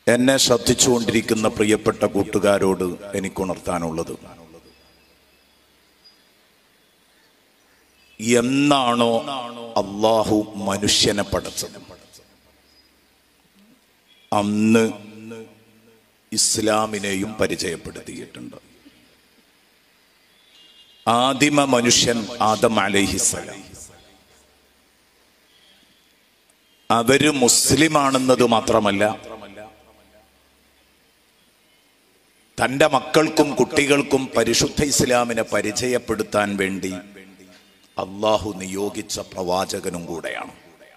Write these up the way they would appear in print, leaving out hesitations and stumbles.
എന്നെ ശ്രദ്ധിച്ചുകൊണ്ടിരിക്കുന്ന പ്രിയപ്പെട്ട കൂട്ടുകാരോട് എനിക്കുണർത്താനുള്ളത്, എന്നാണോ അള്ളാഹു മനുഷ്യനെ പടച്ചത് അന്ന് ഇസ്ലാമിനെയും പരിചയപ്പെടുത്തിയിട്ടുണ്ട്. ആദിമ മനുഷ്യൻ ആദം അലൈഹിസ്സലാം, അവര് മുസ്ലിമാണെന്നത് മാത്രമല്ല, തൻ്റെ മക്കൾക്കും കുട്ടികൾക്കും പരിശുദ്ധ ഇസ്ലാമിനെ പരിചയപ്പെടുത്താൻ വേണ്ടി അള്ളാഹു നിയോഗിച്ച പ്രവാചകനും കൂടെയാണ്.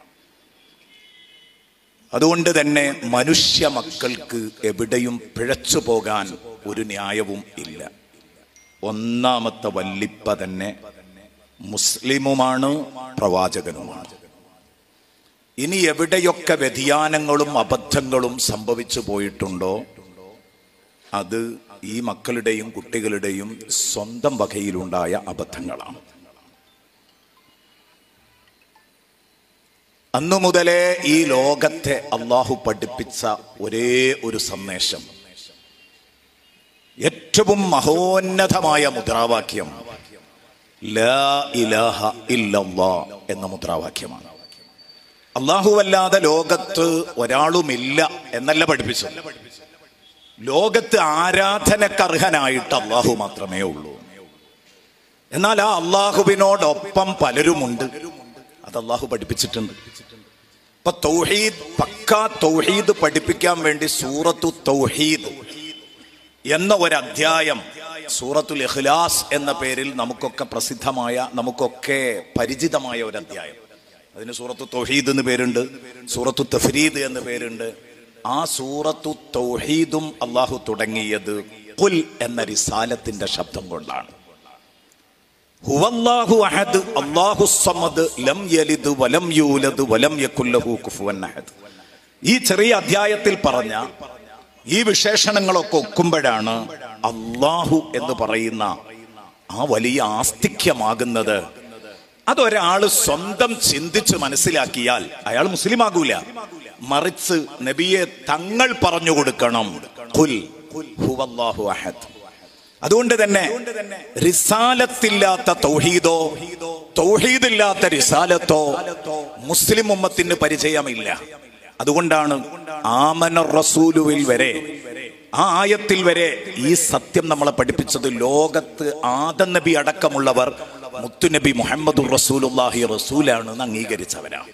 അതുകൊണ്ട് തന്നെ മനുഷ്യ മക്കൾക്ക് എവിടെയും പിഴച്ചു പോകാൻ ഒരു ന്യായവും ഇല്ല. ഒന്നാമത്തെ വല്ലിപ്പ തന്നെ മുസ്ലിമുമാണ്, പ്രവാചകനുമാണ്. ഇനി എവിടെയൊക്കെ വ്യതിയാനങ്ങളും അബദ്ധങ്ങളും സംഭവിച്ചു പോയിട്ടുണ്ടോ അത് ഈ മക്കളുടെയും കുട്ടികളുടെയും സ്വന്തം വകയിലുണ്ടായ അബദ്ധങ്ങളാണ്. അന്നു മുതലേ ഈ ലോകത്തെ അള്ളാഹു പഠിപ്പിച്ച ഒരേ ഒരു സന്ദേശം, ഏറ്റവും മഹോന്നതമായ മുദ്രാവാക്യം ലാ ഇലാഹ ഇല്ലല്ലാഹ് എന്ന മുദ്രാവാക്യമാണ്. അല്ലാഹുവല്ലാതെ ലോകത്ത് ഒരാളുമില്ല എന്നല്ല പഠിപ്പിച്ചത്. ലോകത്ത് ആരാധനക്കർഹനായിട്ട് അള്ളാഹു മാത്രമേ ഉള്ളൂ. എന്നാൽ ആ അള്ളാഹുവിനോടൊപ്പം പലരുമുണ്ട്, അത് അള്ളാഹു പഠിപ്പിച്ചിട്ടുണ്ട്. ഇപ്പൊ തൗഹീദ്, പക്കാ തൗഹീദ് പഠിപ്പിക്കാൻ വേണ്ടി സൂറത്തു തൗഹീദ് എന്ന ഒരു അധ്യായം, സൂറത്തുൽ ഇഖ്ലാസ് എന്ന പേരിൽ നമുക്കൊക്കെ പ്രസിദ്ധമായ, നമുക്കൊക്കെ പരിചിതമായ ഒരു അധ്യായം. അതിന് സൂറത്തു തൗഹീദ് എന്ന് പേരുണ്ട്, സൂറത്തു തഫ്രീദ് എന്ന് പേരുണ്ട്. ആ സൂറത്തു തൗഹീദും അള്ളാഹു തുടങ്ങിയത് ഖുൽ എന്ന റിസാലത്തിന്റെ ശബ്ദം കൊണ്ടാണ്. ഹുവല്ലാഹു അഹദ് അല്ലാഹു സ്വമദ് ലം യലിദ് വലം യൂലദ് വലം യകുൽ ലഹു കുഫുവൻ അഹദ്. ഈ ചെറിയ അധ്യായത്തിൽ പറഞ്ഞ ഈ വിശേഷണങ്ങളൊക്കെ ഒക്കുമ്പോഴാണ് അല്ലാഹു എന്ന് പറയുന്ന ആ വലിയ ആസ്തിക്യമാകുന്നത്. അതൊരാള് സ്വന്തം ചിന്തിച്ച് മനസ്സിലാക്കിയാൽ അയാൾ മുസ്ലിം ആകൂല. മറിച്ച് നബിയെ തങ്ങൾ പറഞ്ഞു കൊടുക്കണം, ഖുൽ ഹുവല്ലാഹു അഹദ്. അതുകൊണ്ട് തന്നെ റിസാലത്തില്ലാത്ത തൗഹീദോ തൗഹീദില്ലാത്ത റിസാലത്തോ മുസ്ലിം ഉമ്മത്തിന് പരിചയമില്ല. അതുകൊണ്ടാണ് ആമന റസൂലുവിൽ വരെ, ആ ആയത്തിൽ വരെ ഈ സത്യം നമ്മളെ പഠിപ്പിച്ചത്. ലോകത്ത് ആദം നബി അടക്കമുള്ളവർ മുത്തുനബി മുഹമ്മദുർ റസൂലുള്ളാഹി റസൂലാണെന്ന് അംഗീകരിച്ചവരാണ്.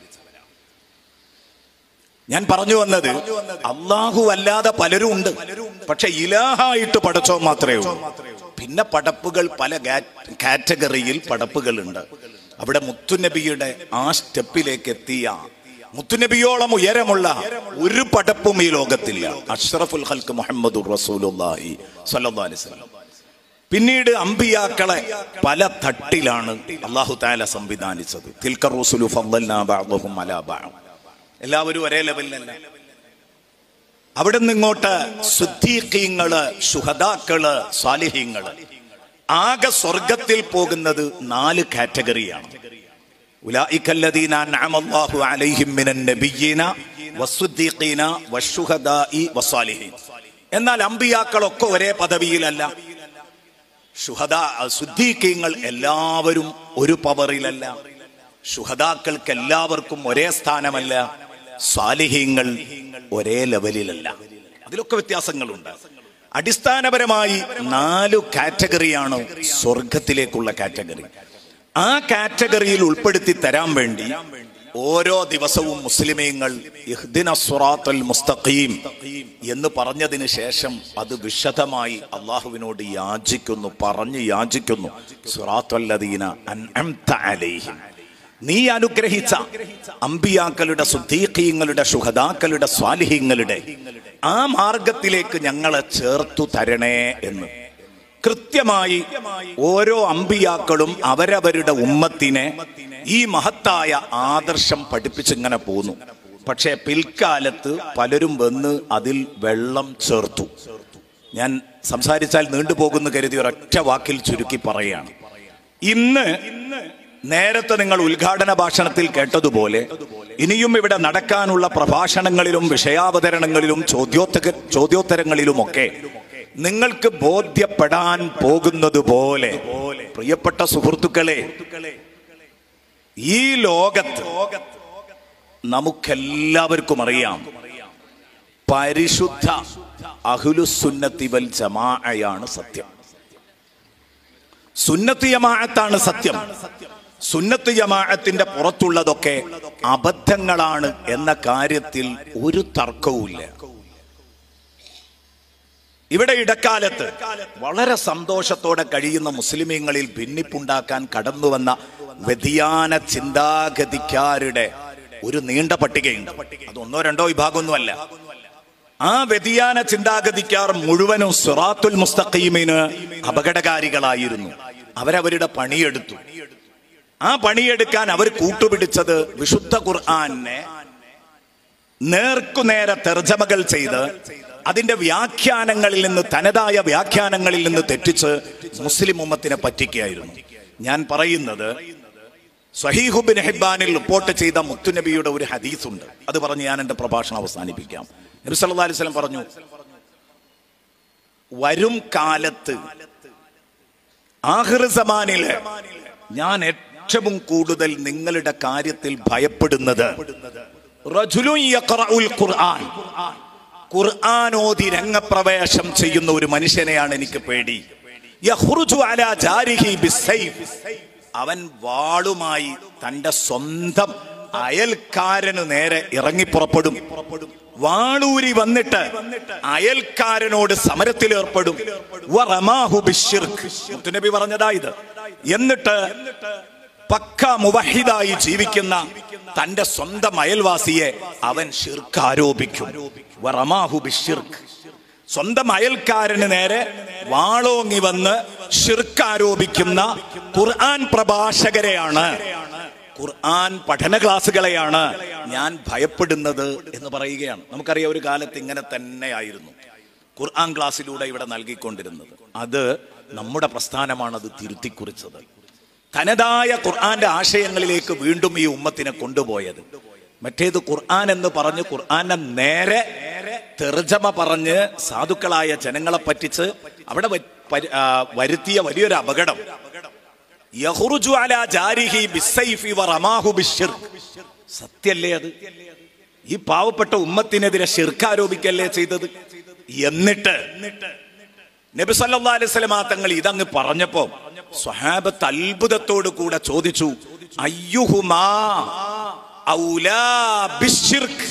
ഞാൻ പറഞ്ഞു വന്നത്, അള്ളാഹു അല്ലാതെ പലരും ഉണ്ട്, പക്ഷെ ഇലാഹായിട്ട് പടച്ചോ മാത്രമേ ഉള്ളൂ. പിന്നെ പടപ്പുകൾ പല കാറ്റഗറിയിൽ പടപ്പുകളുണ്ട്. അവിടെ മുത്തുനബിയുടെ ആ സ്റ്റെപ്പിലേക്ക് എത്തിയ, മുത്തുനബിയോളം ഉയരമുള്ള ഒരു പടപ്പും ഈ ലോകത്തില്ല. അഷ്റഫുൽ ഖൽഖ് മുഹമ്മദുർ റസൂലുള്ളാഹി സ്വല്ലല്ലാഹു അലൈഹി വസല്ലം. പിന്നീട് അമ്പിയാക്കളെ പല തട്ടിലാണ് അല്ലാഹു തആല സംവിധാനിച്ചത്. തിൽക റസൂലു ഫദ്ദൽനാ ബഅദഹും അലാ ബഅദ്. എല്ലാവരും ഒരേ ലെവലിലല്ല. അവിടെ നിന്നിങ്ങോട്ട് സിദ്ദീഖീങ്ങള്, ശുഹദാക്കള്, സാലിഹീങ്ങള്, ആകെ സ്വർഗത്തിൽ പോകുന്നത് 4 കാറ്റഗറിയാണ്. ഉലൈകല്ലദീന അൻഅമല്ലാഹു അലൈഹിം മിനൻ നബിയ്യീന വസ്സുദ്ദീഖീന വശുഹദാഇ വസ്സാലിഹീൻ. എന്നാൽ അമ്പിയാക്കളൊക്കെ ഒരേ പദവിയിലല്ല. സിദ്ദീഖീങ്ങൾ എല്ലാവരും ഒരു പവറിലല്ല. ശുഹദാക്കൾക്ക് എല്ലാവർക്കും ഒരേ സ്ഥാനമല്ല. സാലിഹീങ്ങൾ ഒരേ ലെവലിലല്ല. അതിലൊക്കെ വ്യത്യാസങ്ങളുണ്ട്. അടിസ്ഥാനപരമായി 4 കാറ്റഗറിയാണ് സ്വർഗത്തിലേക്കുള്ള കാറ്റഗറി. ആ കാറ്റഗറിയിൽ ഉൾപ്പെടുത്തി തരാൻ വേണ്ടി ഓരോ ദിവസവും മുസ്ലിമീങ്ങൾ ഇഹ്ദിന സിറാത്തൽ മുസ്തഖീം എന്ന് പറഞ്ഞതിന് ശേഷം അത് വിശദമായി അള്ളാഹുവിനോട് യാചിക്കുന്നു, പറഞ്ഞ് യാചിക്കുന്നു. സിറാത്തല്ലദീന അൻഅംത അലൈഹിം, നീ അനുഗ്രഹിച്ച അമ്പിയാക്കളുടെ, സുദ്ദീഖീങ്ങളുടെ, ശുഹദാക്കളുടെ, സ്വാലിഹീങ്ങളുടെ ആ മാർഗത്തിലേക്ക് ഞങ്ങളെ ചേർത്തു തരണേ എന്ന് കൃത്യമായി ഓരോ അമ്പിയാക്കളും അവരവരുടെ ഉമ്മത്തിനെ ഈ മഹത്തായ ആദർശം പഠിപ്പിച്ചിങ്ങനെ പോന്നു. പക്ഷെ പിൽക്കാലത്ത് പലരും വന്ന് അതിൽ വെള്ളം ചേർത്തു. ഞാൻ സംസാരിച്ചാൽ നീണ്ടുപോകുന്നു കരുതി ഒരൊറ്റ വാക്കിൽ ചുരുക്കി പറയുകയാണ്. ഇന്ന് നേരത്തെ നിങ്ങൾ ഉദ്ഘാടന ഭാഷണത്തിൽ കേട്ടതുപോലെ ഇനിയും ഇവിടെ നടക്കാനുള്ള പ്രഭാഷണങ്ങളിലും വിഷയാവതരണങ്ങളിലും ചോദ്യോത്തരങ്ങളിലുമൊക്കെ നിങ്ങൾക്ക് ബോധ്യപ്പെടാൻ പോകുന്നത് പോലെ, പ്രിയപ്പെട്ട സുഹൃത്തുക്കളെ, ഈ ലോകത്ത് നമുക്കെല്ലാവർക്കും അറിയാം, പരിശുദ്ധ അഹ്ലുസുന്നത്തി വൽ ജമാഅയാണ് സത്യം. സുന്നത്ത് ജമാഅത്താണ് സത്യം. സുന്നത്ത് ജമാഅത്തിന്റെ പുറത്തുള്ളതൊക്കെ അബദ്ധങ്ങളാണ് എന്ന കാര്യത്തിൽ ഒരു തർക്കവുമില്ല. ഇവിടെ ഇടക്കാലത്ത് വളരെ സന്തോഷത്തോടെ കഴിയുന്ന മുസ്ലിമീങ്ങളിൽ ഭിന്നിപ്പുണ്ടാക്കാൻ കടന്നുവന്ന വ്യതിയാന ചിന്താഗതിക്കാരുടെ ഒരു നീണ്ട പട്ടികയുണ്ട്. അത് ഒന്നോ രണ്ടോ വിഭാഗമൊന്നുമല്ല. ആ വ്യതിയാന ചിന്താഗതിക്കാർ മുഴുവനും സിറാത്തുൽ മുസ്തഖീമിന് അപകടകാരികളായിരുന്നു. അവരവരുടെ പണിയെടുത്തു. ആ പണിയെടുക്കാൻ അവർ കൂട്ടുപിടിച്ചത് വിശുദ്ധ ഖുർആനെ നേർക്കുനേരെ തർജമകൾ ചെയ്ത് അതിന്റെ വ്യാഖ്യാനങ്ങളിൽ നിന്ന്, തനതായ വ്യാഖ്യാനങ്ങളിൽ നിന്ന് തെറ്റിച്ച് മുസ്ലിം ഉമ്മത്തിനെ പറ്റിക്കുകയായിരുന്നു. ഞാൻ പറയുന്നത് സ്വഹീഹ് ഇബ്നു ഹിബ്ബാനിൽ റിപ്പോർട്ട് ചെയ്ത മുത്തുനബിയുടെ ഒരു ഹദീസ് ഉണ്ട്. അത് പറഞ്ഞ് ഞാൻ എന്റെ പ്രഭാഷണം അവസാനിപ്പിക്കാം. നബി സല്ലല്ലാഹു അലൈഹി വസല്ലം പറഞ്ഞു, വരും കാലത്ത് ആഖിർ സമാനിലെ ഞാൻ ഏറ്റവും കൂടുതൽ നിങ്ങളുടെ കാര്യത്തിൽ ഭയപ്പെടുന്നത് റജുലുൻ യഖറഉൽ ഖുർആൻ, ഖുർആൻ ഓതി രംഗപ്രവേശം ചെയ്യുന്ന ഒരു മനുഷ്യനെയാണ് എനിക്ക് പേടി. യഖ്റുജു അലാ ജാരിഹി ബിസ്സൈഫ്, അവൻ വാളുമായി തന്റെ സ്വന്തം അയൽക്കാരന് നേരെ ഇറങ്ങി പുറപ്പെടും. വാളൂരി വന്നിട്ട് അയൽക്കാരനോട് സമരത്തിൽ ഏർപ്പെടും. വറമാഹു ബിശ്ശിർക്ക്, മുത്തുനബി പറഞ്ഞതാ ഇത്. എന്നിട്ട് പക്ക മുവഹിദായി ജീവിക്കുന്ന തന്റെ സ്വന്തം അയൽവാസിയെ അവൻ ശിർക്ക് ആരോപിക്കും. വറമാഹു ബിശ്ശിർക്ക്, സ്വന്തം അയൽക്കാരന് നേരെ വാളോങ്ങി വന്ന് ശിർക്ക് ആരോപിക്കുന്ന ഖുർആൻ പ്രഭാഷകരെയാണ്, ഖുർആൻ പഠന ക്ലാസ്സുകളെയാണ് ഞാൻ ഭയപ്പെടുന്നത് എന്ന് പറയുകയാണ്. നമുക്കറിയാം, ഒരു കാലത്ത് ഇങ്ങനെ തന്നെയായിരുന്നു ഖുർആൻ ക്ലാസ്സിലൂടെ ഇവിടെ നൽകിക്കൊണ്ടിരുന്നത്. അത് നമ്മുടെ പ്രസ്ഥാനമാണ് അത് തിരുത്തിക്കുറിച്ചത്. തനതായ ഖുർആന്റെ ആശയങ്ങളിലേക്ക് വീണ്ടും ഈ ഉമ്മത്തിനെ കൊണ്ടുപോയത്. മറ്റേത് ഖുർആൻ എന്ന് പറഞ്ഞ് ഖുർആനെ നേരെ തർജമ പറഞ്ഞ് സാധുക്കളായ ജനങ്ങളെ പറ്റിച്ച് അവിടെ വരുത്തിയ വലിയൊരു അപകടം, യഖ്റുജു അലാ ജാരിഹി ബിസ്സൈഫി വറമാഹു ബിശ്ശിർക്ക്. സത്യല്ലേ അത്? ഈ പാവപ്പെട്ട ഉമ്മത്തിനെതിരെ ശിർക്ക് ആരോപിക്കല്ലേ ചെയ്തത്? എന്നിട്ട് നബി സല്ലല്ലാഹു അലൈഹി വസല്ലം തങ്ങൾ ഇതങ്ങ് പറഞ്ഞപ്പോ സ്വഹാബത്ത് അത്ഭുതത്തോട് കൂടെ ചോദിച്ചു, അയ്യുഹുമാ ഔലാ ബിശ്ശിർക്ക്.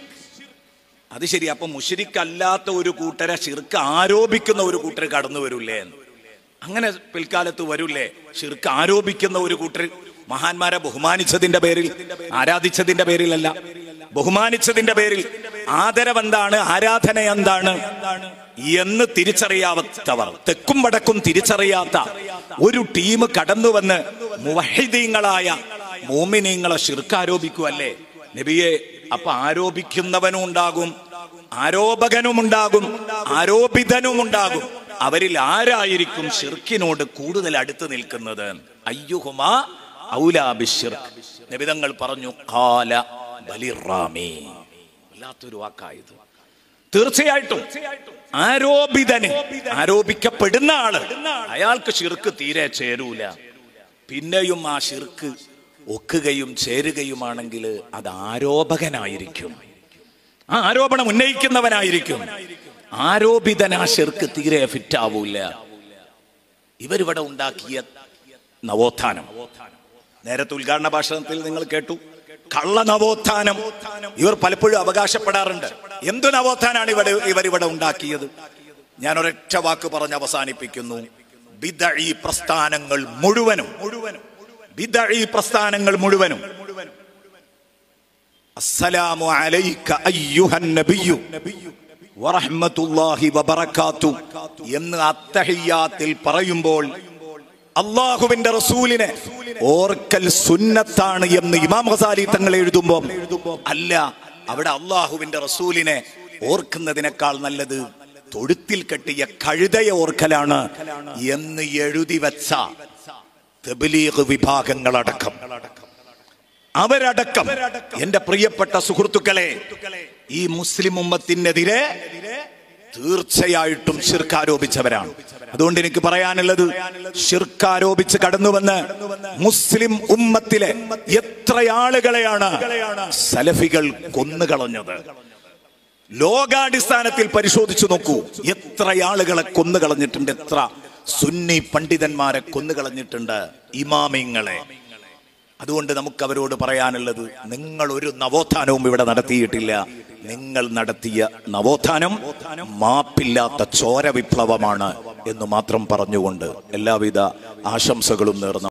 അത് ശരി, അപ്പൊ മുശ്രിക്ക് അല്ലാത്ത ഒരു കൂട്ടരെ ശിർക്ക് ആരോപിക്കുന്ന ഒരു കൂട്ടർ കടന്നു വരൂലേ? അങ്ങനെ പിൽക്കാലത്ത് വരൂലേ ശിർക്ക് ആരോപിക്കുന്ന ഒരു കൂട്ടർ? മഹാന്മാരെ ബഹുമാനിച്ചതിന്റെ പേരിൽ, ആരാധിച്ചതിന്റെ പേരിലല്ല, ബഹുമാനിച്ചതിന്റെ പേരിൽ ആദരവെന്താണ്, ആരാധന എന്താണ് എന്ന് തിരിച്ചറിയാത്തവർ, തെക്കും വടക്കും തിരിച്ചറിയാത്ത ഒരു ടീം കടന്നു വന്ന് മുവഹിദീങ്ങളായ മോമിനീങ്ങളെ ശിർക്ക് ആരോപിക്കുവല്ലേ നബിയെ? അപ്പൊ ആരോപിക്കുന്നവനും ഉണ്ടാകും, ആരോപകനും ഉണ്ടാകും, ആരോപിതനും ഉണ്ടാകും. അവരിൽ ആരായിരിക്കും ശിർക്കിനോട് കൂടുതൽ അടുത്ത് നിൽക്കുന്നത്? അയ്യുഹുമാ ഔലാ ബിശ്ശിർക്ക്. നബി തങ്ങൾ പറഞ്ഞു, ഖാല ബലിറാമി. വല്ലാത്തൊരു വാക്കായത്. തീർച്ചയായിട്ടും ആരോപിതന്, ആരോപിക്കപ്പെടുന്ന ആള്, അയാൾക്ക് ശിർക്ക് തീരെ ചേരൂല. പിന്നെയും ആ ശിർക്ക് ഒക്കുകയും ചേരുകയുമാണെങ്കിൽ അത് ആരോപകനായിരിക്കും, ആ ആരോപണം ഉന്നയിക്കുന്നവനായിരിക്കും. ആരോപിതനാ ശിർക്ക് തീരെ ഫിറ്റാവൂല. ഇവരിവിടെ ഉണ്ടാക്കിയ നവോത്ഥാനം, നേരത്തെ ഉദ്ഘാടന ഭാഷണത്തിൽ നിങ്ങൾ കേട്ടു, കള്ള നവോത്ഥാനം ഇവർ പലപ്പോഴും അവകാശപ്പെടാറുണ്ട്. എന്തു നവോത്ഥാനാണ് ഇവരിവിടെ ഉണ്ടാക്കിയത്? ഞാൻ ഒരൊറ്റ വാക്ക് പറഞ്ഞ് അവസാനിപ്പിക്കുന്നു. ബിദ്അഈ പ്രസ്ഥാനങ്ങൾ മുഴുവനും, ബിദ്അഈ പ്രസ്ഥാനങ്ങൾ മുഴുവനും അസ്സലാമു അലൈക അയ്യുഹൻ നബിയ്യു വറഹ്മത്തുള്ളാഹി വബറകാതു എന്ന് അത്തഹിയ്യാത്തിൽ പറയുമ്പോൾ അള്ളാഹുവിന്റെ റസൂലിനെ ഓർക്കൽ സുന്നത്താണ് എന്ന് ഇമാം ഗസാലി തങ്ങൾ എഴുതുമ്പോൾ, അല്ല, അവിടെ അള്ളാഹുവിന്റെ റസൂലിനെ ഓർക്കുന്നതിനേക്കാൾ നല്ലത് തൊഴുത്തിൽ കെട്ടിയ കഴുതയെ ഓർക്കലാണ് എന്ന് എഴുതി വെച്ച തബ്ലീഗ് വിഭാഗങ്ങളടക്കം അവരടക്കം എന്റെ പ്രിയപ്പെട്ട സുഹൃത്തുക്കളെ ഈ മുസ്ലിം ഉമ്മത്തിനെതിരെ തീർച്ചയായിട്ടും ശിർക്ക് ആരോപിച്ചവരാണ്. അതുകൊണ്ട് എനിക്ക് പറയാനുള്ളത്, ശിർക്ക് ആരോപിച്ച് കടന്നുവന്ന് മുസ്ലിം ഉമ്മത്തിലെ എത്ര ആളുകളെയാണ് സലഫികൾ കൊന്നുകളഞ്ഞത്. ലോകാടിസ്ഥാനത്തിൽ പരിശോധിച്ചു നോക്കൂ, എത്ര ആളുകളെ കൊന്നുകളഞ്ഞിട്ടുണ്ട്, എത്ര സുന്നി പണ്ഡിതന്മാരെ കൊന്നുകളഞ്ഞിട്ടുണ്ട്, ഇമാമിങ്ങളെ. അതുകൊണ്ട് നമുക്ക് അവരോട് പറയാനുള്ളത്, നിങ്ങൾ ഒരു നവോത്ഥാനവും ഇവിടെ നടത്തിയിട്ടില്ല. നിങ്ങൾ നടത്തിയ നവോത്ഥാനം മാപ്പില്ലാത്ത ചോര വിപ്ലവമാണ് എന്ന് മാത്രം പറഞ്ഞുകൊണ്ട് എല്ലാവിധ ആശംസകളും നേർന്നു.